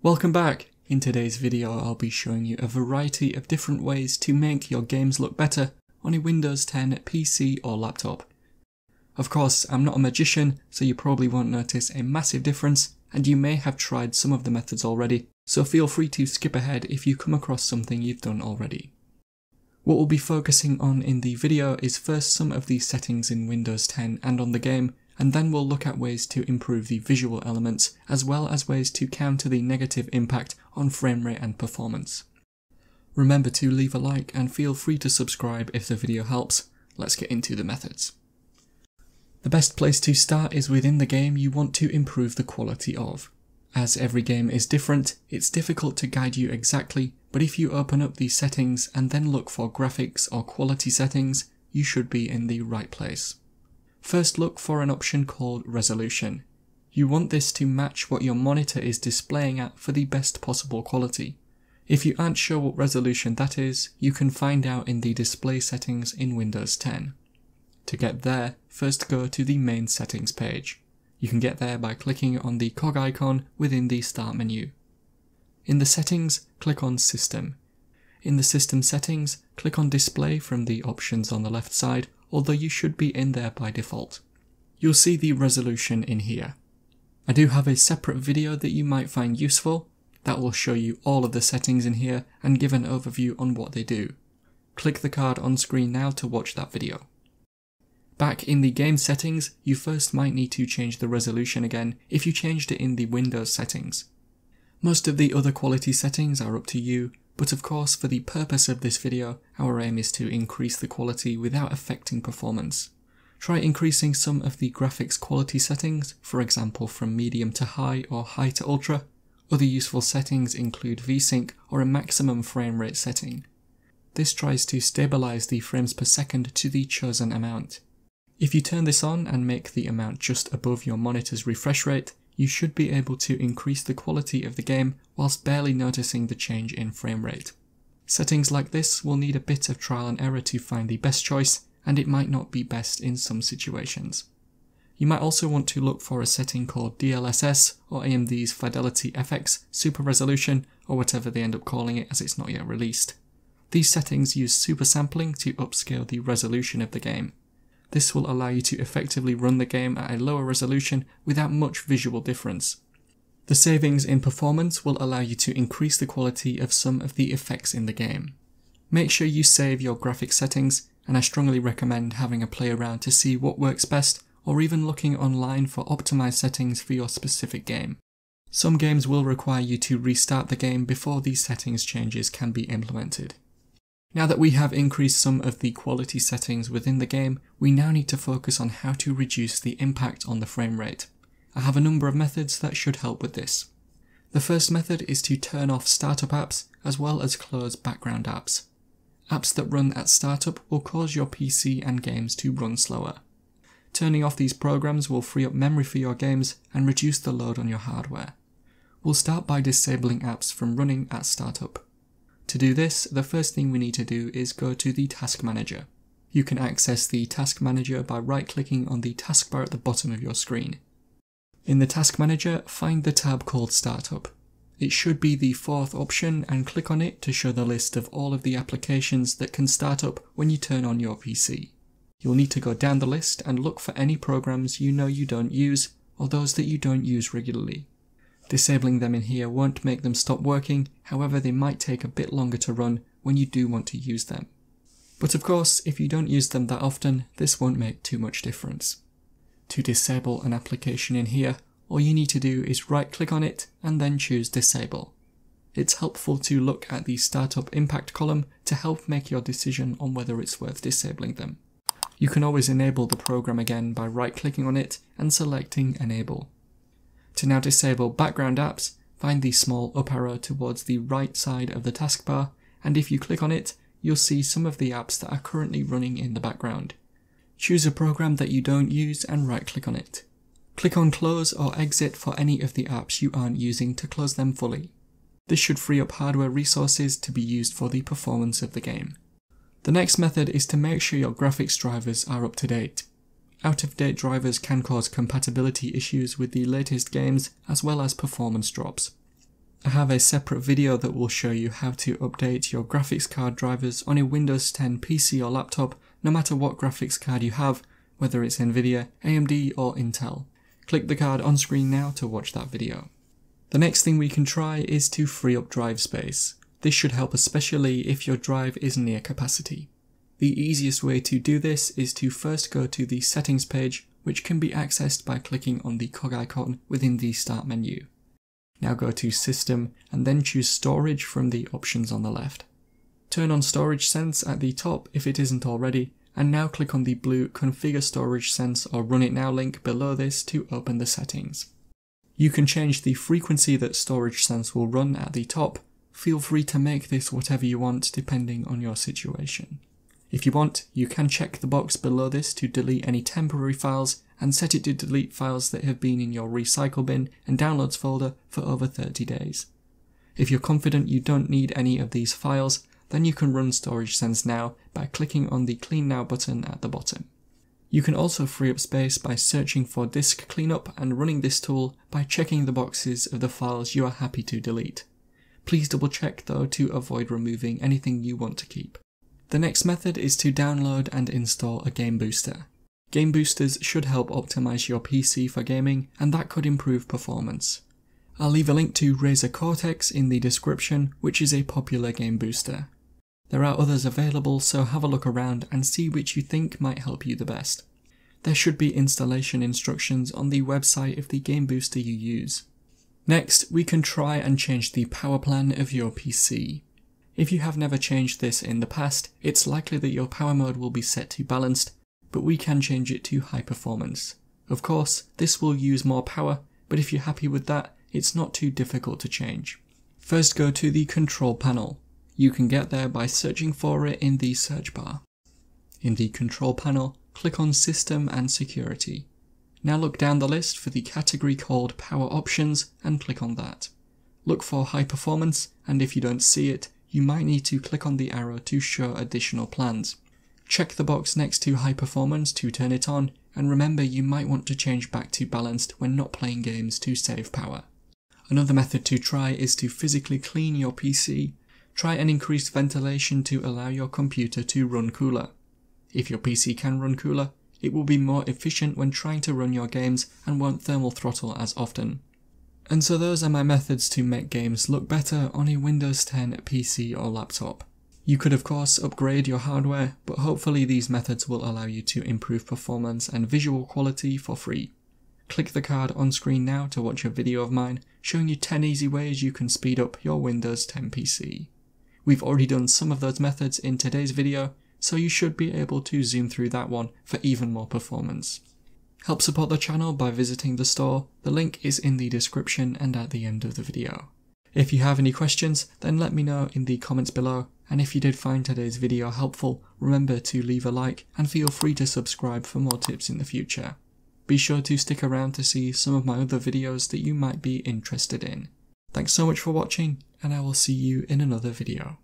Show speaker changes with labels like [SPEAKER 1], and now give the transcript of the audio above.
[SPEAKER 1] Welcome back! In today's video I'll be showing you a variety of different ways to make your games look better on a Windows 10 PC or laptop. Of course, I'm not a magician, so you probably won't notice a massive difference, and you may have tried some of the methods already, so feel free to skip ahead if you come across something you've done already. What we'll be focusing on in the video is first some of the settings in Windows 10 and on the game, and then we'll look at ways to improve the visual elements, as well as ways to counter the negative impact on frame rate and performance. Remember to leave a like and feel free to subscribe if the video helps. Let's get into the methods. The best place to start is within the game you want to improve the quality of. As every game is different, it's difficult to guide you exactly, but if you open up the settings and then look for graphics or quality settings, you should be in the right place. First, look for an option called Resolution. You want this to match what your monitor is displaying at for the best possible quality. If you aren't sure what resolution that is, you can find out in the display settings in Windows 10. To get there, first go to the main settings page. You can get there by clicking on the cog icon within the Start menu. In the settings, click on System. In the System settings, click on Display from the options on the left side, although you should be in there by default. You'll see the resolution in here. I do have a separate video that you might find useful that will show you all of the settings in here and give an overview on what they do. Click the card on screen now to watch that video. Back in the game settings, you first might need to change the resolution again if you changed it in the Windows settings. Most of the other quality settings are up to you, but of course for the purpose of this video, our aim is to increase the quality without affecting performance. Try increasing some of the graphics quality settings, for example from medium to high or high to ultra. Other useful settings include VSync or a maximum frame rate setting. This tries to stabilize the frames per second to the chosen amount. If you turn this on and make the amount just above your monitor's refresh rate, you should be able to increase the quality of the game whilst barely noticing the change in frame rate. Settings like this will need a bit of trial and error to find the best choice, and it might not be best in some situations. You might also want to look for a setting called DLSS or AMD's Fidelity FX Super Resolution, or whatever they end up calling it as it's not yet released. These settings use super sampling to upscale the resolution of the game. This will allow you to effectively run the game at a lower resolution without much visual difference. The savings in performance will allow you to increase the quality of some of the effects in the game. Make sure you save your graphics settings, and I strongly recommend having a play around to see what works best, or even looking online for optimized settings for your specific game. Some games will require you to restart the game before these settings changes can be implemented. Now that we have increased some of the quality settings within the game, we now need to focus on how to reduce the impact on the frame rate. I have a number of methods that should help with this. The first method is to turn off startup apps as well as close background apps. Apps that run at startup will cause your PC and games to run slower. Turning off these programs will free up memory for your games and reduce the load on your hardware. We'll start by disabling apps from running at startup. To do this, the first thing we need to do is go to the Task Manager. You can access the Task Manager by right-clicking on the taskbar at the bottom of your screen. In the Task Manager, find the tab called Startup. It should be the fourth option, and click on it to show the list of all of the applications that can start up when you turn on your PC. You'll need to go down the list and look for any programs you know you don't use, or those that you don't use regularly. Disabling them in here won't make them stop working, however they might take a bit longer to run when you do want to use them. But of course, if you don't use them that often, this won't make too much difference. To disable an application in here, all you need to do is right-click on it and then choose Disable. It's helpful to look at the Startup Impact column to help make your decision on whether it's worth disabling them. You can always enable the program again by right-clicking on it and selecting Enable. To now disable background apps, find the small up arrow towards the right side of the taskbar, and if you click on it, you'll see some of the apps that are currently running in the background. Choose a program that you don't use and right-click on it. Click on Close or Exit for any of the apps you aren't using to close them fully. This should free up hardware resources to be used for the performance of the game. The next method is to make sure your graphics drivers are up to date. Out-of-date drivers can cause compatibility issues with the latest games as well as performance drops. I have a separate video that will show you how to update your graphics card drivers on a Windows 10 PC or laptop, no matter what graphics card you have, whether it's Nvidia, AMD or Intel. Click the card on screen now to watch that video. The next thing we can try is to free up drive space. This should help especially if your drive is near capacity. The easiest way to do this is to first go to the settings page, which can be accessed by clicking on the cog icon within the start menu. Now go to System and then choose Storage from the options on the left. Turn on Storage Sense at the top if it isn't already, and now click on the blue Configure Storage Sense or Run It Now link below this to open the settings. You can change the frequency that Storage Sense will run at the top. Feel free to make this whatever you want depending on your situation. If you want, you can check the box below this to delete any temporary files and set it to delete files that have been in your recycle bin and downloads folder for over 30 days. If you're confident you don't need any of these files, then you can run Storage Sense now by clicking on the Clean Now button at the bottom. You can also free up space by searching for Disk Cleanup and running this tool by checking the boxes of the files you are happy to delete. Please double check though to avoid removing anything you want to keep. The next method is to download and install a game booster. Game boosters should help optimize your PC for gaming, and that could improve performance. I'll leave a link to Razer Cortex in the description, which is a popular game booster. There are others available, so have a look around and see which you think might help you the best. There should be installation instructions on the website of the game booster you use. Next, we can try and change the power plan of your PC. If you have never changed this in the past, it's likely that your power mode will be set to balanced, but we can change it to high performance. Of course, this will use more power, but if you're happy with that, it's not too difficult to change. First go to the control panel. You can get there by searching for it in the search bar. In the control panel, click on System and Security. Now look down the list for the category called Power Options and click on that. Look for High Performance, and if you don't see it, you might need to click on the arrow to show additional plans. Check the box next to High Performance to turn it on, and remember you might want to change back to Balanced when not playing games to save power. Another method to try is to physically clean your PC. Try and increase ventilation to allow your computer to run cooler. If your PC can run cooler, it will be more efficient when trying to run your games and won't thermal throttle as often. And so those are my methods to make games look better on a Windows 10 PC or laptop. You could of course upgrade your hardware, but hopefully these methods will allow you to improve performance and visual quality for free. Click the card on screen now to watch a video of mine showing you 10 easy ways you can speed up your Windows 10 PC. We've already done some of those methods in today's video, so you should be able to zoom through that one for even more performance. Help support the channel by visiting the store. The link is in the description and at the end of the video. If you have any questions, then let me know in the comments below, and if you did find today's video helpful, remember to leave a like and feel free to subscribe for more tips in the future. Be sure to stick around to see some of my other videos that you might be interested in. Thanks so much for watching, and I will see you in another video.